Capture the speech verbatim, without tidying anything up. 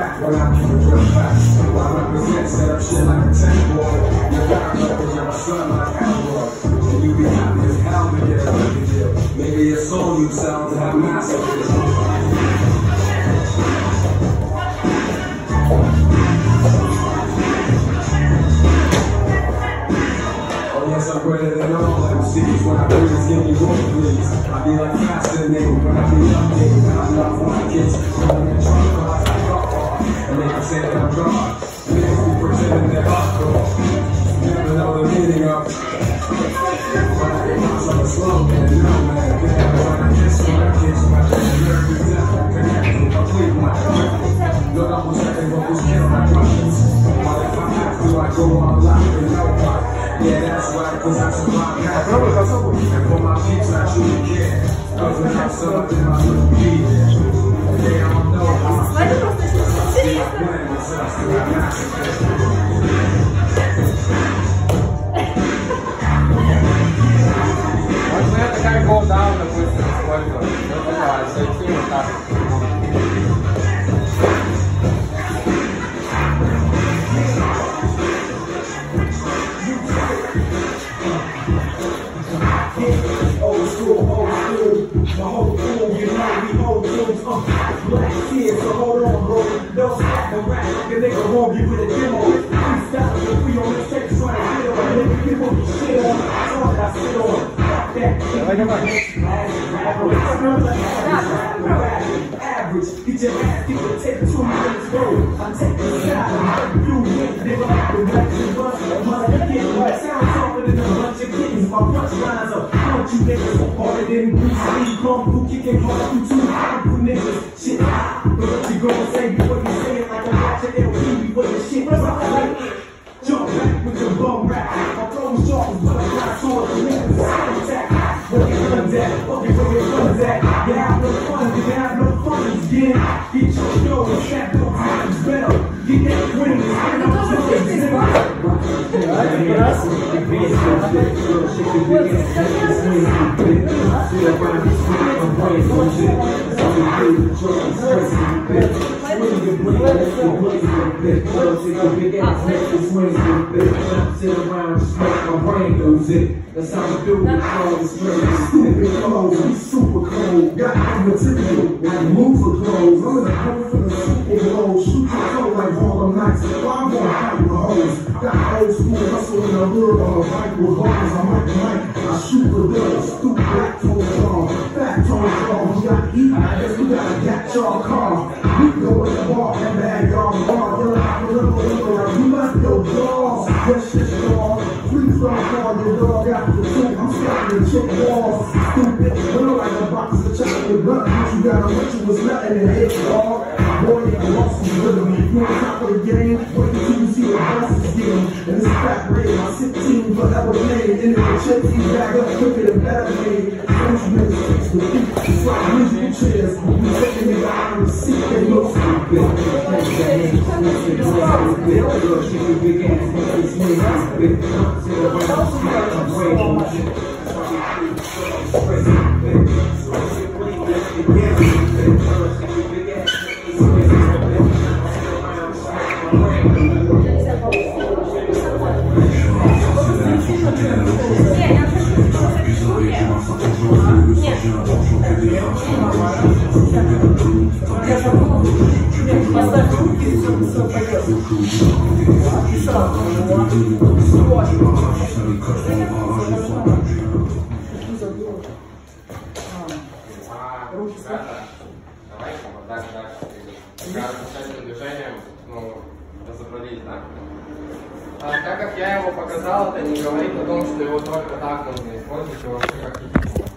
back when I keep it real fast. I represent, set up shit like a tank boy. Your back represent my son like Android. And you be happy as hell to get a record deal. Maybe your soul you sell to have massive deals. I'm greater than all M Cs. When I do this, give me room, please. I be like fascinated when I be updated. And I love when my kids come in trunk cars like alcohol. And they can say that I'm God. Niggas be pretending they're hardcore. Never know the meaning of it. When I get lost on the slow, man, no man. They never when I kiss when I kiss my friend. Nerve to death, connect to complete my trip. No double checking what was kill my questions. But if I have to, I go on live with no part. Yeah, that's right, cause I survived that. And for my peeps, I truly care. Cause I have something I wouldn't be there. They don't know how I feel. I blame myself to that massacre. Mas não é ficar engordado depois dessas coisas. Eu vou falar, isso aí que você não tá. Old school, old school, my whole crew, you know we hold tunes, uh, black kids, so hold on, bro, don't stop and rap, like a nigga won't give it a demo, freestyle, if we on the sex, trying to get on, nigga, give up the shit on, that's all that I sit on, fuck that, average, get your ass, get your take two minutes, bro, I take the shot, you win, nigga, the wax and bust, mother, get my sound softer than a bunch of kittens, my punchlines are, don't you niggas, harder than Bruce Lee, kung fu kicking hard through two powerful niggas, shit, but what you gonna say before you say it like I'm watching L P before the shit right? Jump back with your bum rap, my throwing sharp as butterfly sword, the niggas is attack, where your guns at, fucking where your guns at, you have no fun, you have no fun, again, get your dough and snap those times better, get that green, and I'm just a that's how we do it. All this stupid clothes, we super cold. Got the material, like move for clothes. I'm in the cold for the super cold. Shoot your cold like Harlem Nights. Well, I'm gonna fight with hoes. Got old school hustle in the hood on a bike with hoes. I'm like the mic, I shoot the bill. Stupid black tones on, fat tones on. We got to eat, I guess we gotta get your car. We go in the bar and bag y'all bar. We're out a little bit, you left your dogs. Fresh shit dog. Please don't call your dog out the soup. I'm starting to check walls. Stupid, little like a box of chocolate butter. What you got on what you was nothing in hit, dog. Boy, you lost some rhythm. You on top of the game, wait until you see the bosses game. And this fat raid, my sick team forever made. And if the chips eat back up quicker than better made. Don't you make mistakes with me. It's like musical chairs. You taking me out of the seat, they look stupid. Thanks to him, what's the door stupid? Girl, she a big ass, but it's me stupid. Sit around, smack, I'm waiting. Движением, ну, разобрались, да? А, так как я его показал, это не говорит о том, что его только так можно использовать, его вообще как